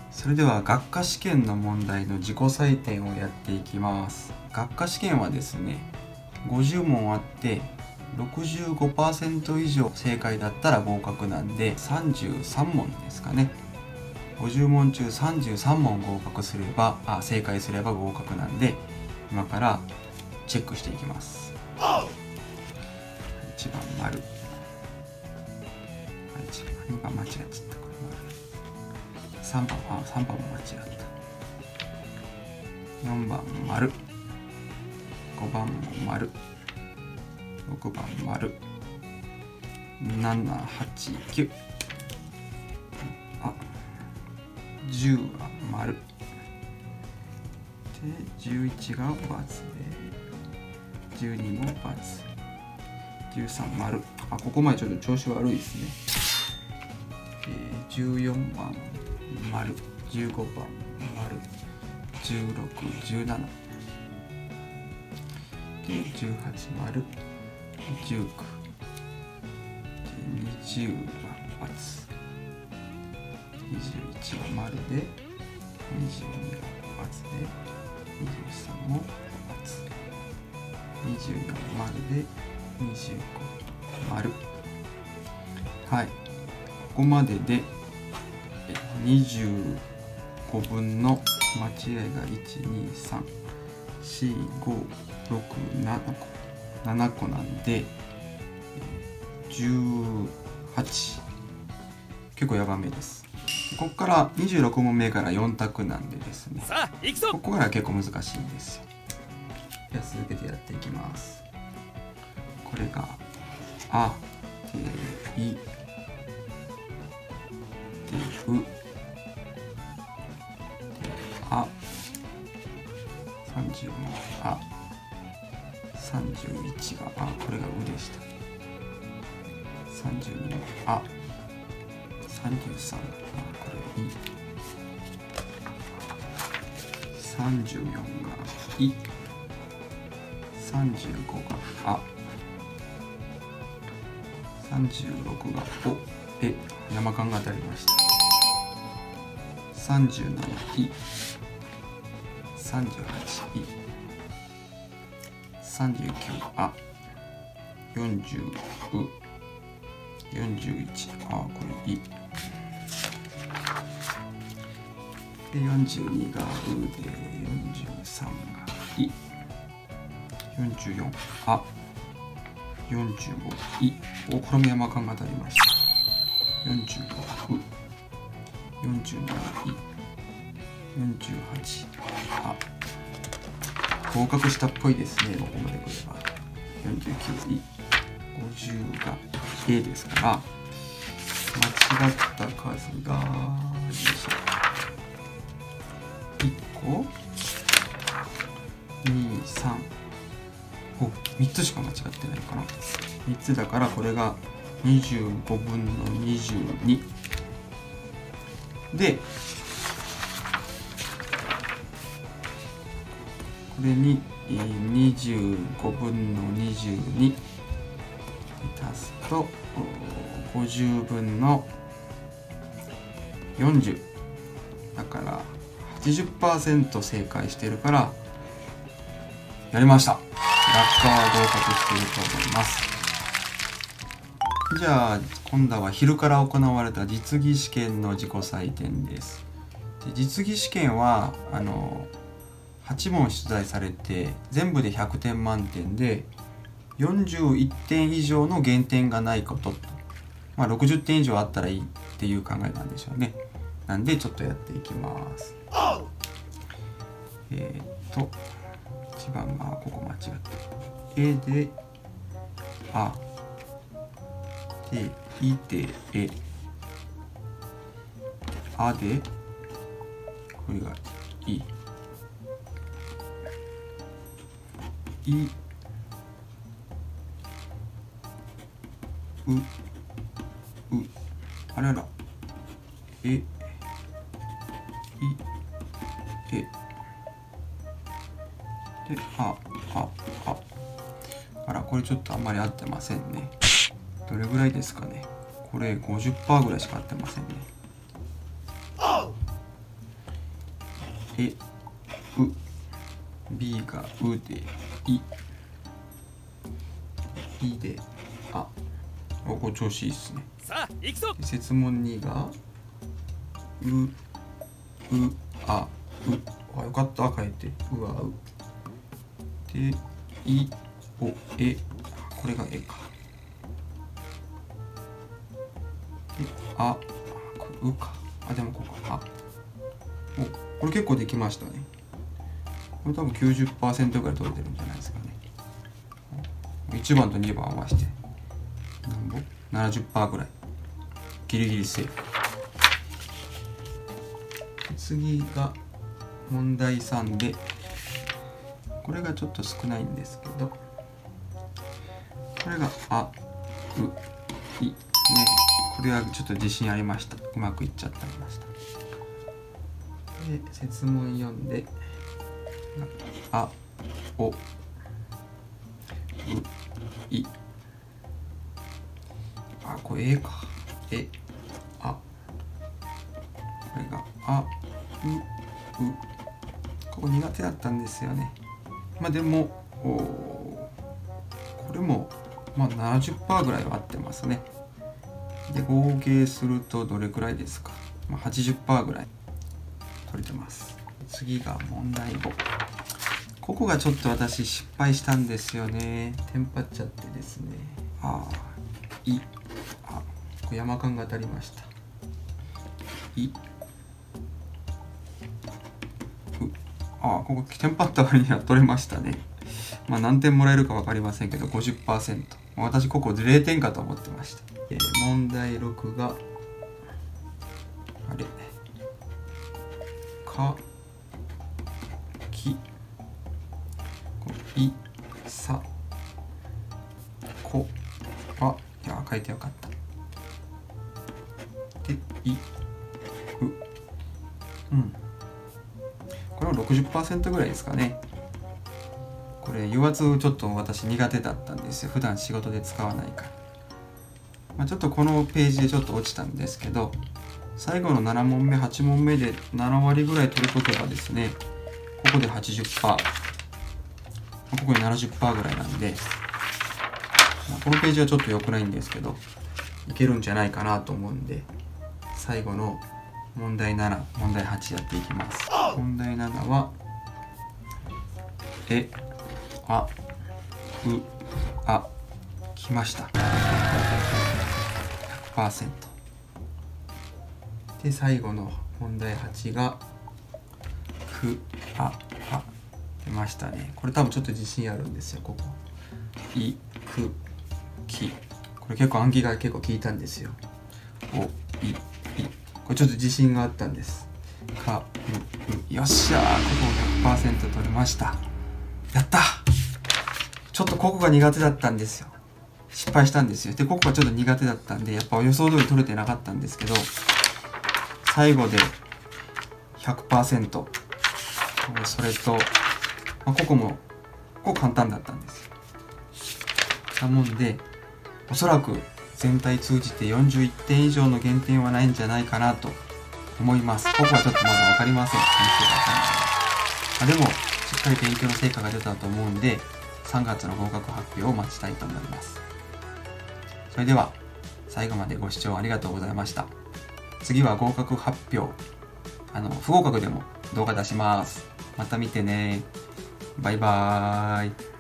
それでは学科試験の問題の自己採点をやっていきます。学科試験はですね、50問あって65% 以上正解だったら合格なんで、33問ですかね。50問中33問合格すれば正解すれば合格なんで、今からチェックしていきます。1番丸、2番間違っちゃった。3番も間違った。4番丸、5番も丸、6番丸、7、8、9、10は丸で、11が×で、12も×、13丸。ここまでちょっと調子悪いですね。14番丸、15番丸、16、17で、18丸、19で、20は×、21は丸で、22は×で、23も×、24丸で、25丸。はい、ここまでで25分の間違いが1234567個なんで、18。結構やばめです。ここから26問目から4択なんでですね、ここから結構難しいんですよ。じゃあ続けてやっていきます。これがあ、て、い、て、う、あ、30のあ、31がこれがうでした。32のあ、33これい、34がい、35があ、36がお、山間が当たりました。37い、38い、39あ、40う、41これいで、42がうで、43がい、44あ、45い、これも山間が当たりました。45う、47い、48合格したっぽいですね。ここまでくれば。49い、50が A ですから、間違った数が1個2、3、3つしか間違ってないかな。3つだから、これが25分の22で、これに25分の22足すと50分の40だから 80% 正解してるからやりました。学科は合格していると思います。じゃあ今度は昼から行われた実技試験の自己採点です。で、実技試験は8問出題されて全部で100点満点で、41点以上の減点がないことと、60点以上あったらいいっていう考えなんでしょうね。なんでちょっとやっていきます。1番ここ間違って、であでいであでこれがいあららでこれちょっとあんまり合ってませんね。どれぐらいですかね。これ 50% ぐらいしか合ってませんね。 え、う。B がうで、いで、あ。これ調子いいっすね。 さあ行くぞ。 設問2があ、よかった、書いてうわうで、お、え、これがえかで、あ、これうか、でもここか、これ結構できましたね。これ多分 90% ぐらい取れてるんじゃないですかね。1番と2番合わせて70% ぐらい、ギリギリセーフ。次が問題3で、これがちょっと少ないんですけど、これがあ、う、いね、これはちょっと自信ありました。うまくいっちゃってました。で、設問4であ、お、う、い、これか、あ、これがあ、ここ苦手だったんですよね。でもこれも70% ぐらいは合ってますね。で、合計するとどれくらいですか。80% ぐらい取れてます。次が問題5。ここがちょっと私失敗したんですよね。テンパっちゃってですね。これ山間が当たりました。ここテンパった割には取れましたね。何点もらえるか分かりませんけど 50%。私ここ0点かと思ってました。問題6がかきいさこ書いてよかった。でこれは 60% ぐらいですかね。これ油圧ちょっと私苦手だったんですよ。普段仕事で使わないから。ちょっとこのページでちょっと落ちたんですけど、最後の7問目8問目で7割ぐらい取り解けばですね、ここで 80%、ここで 70% ぐらいなんで、このページはちょっと良くないんですけど、いけるんじゃないかなと思うんで、最後の問題7、問題8やっていきます。問題7は来ました。 100%。 で、最後の問題8が出ましたね。これ多分ちょっと自信あるんですよ。こここれ結構暗記が結構効いたんですよ。これちょっと自信があったんです。よっしゃー、ここ 100% 取れました。やった。ちょっとここが苦手だったんですよ。失敗したんですよ。で、ここがちょっと苦手だったんで、やっぱ予想通り取れてなかったんですけど、最後で 100%、それと、ここ簡単だったんですよ。なもんで、おそらく全体通じて41点以上の減点はないんじゃないかなと思います。ここはちょっとまだ分かりません。でも、しっかり勉強の成果が出たと思うんで、3月の合格発表を待ちたいと思います。それでは、最後までご視聴ありがとうございました。次は合格発表。不合格でも動画出します。また見てね。バイバーイ。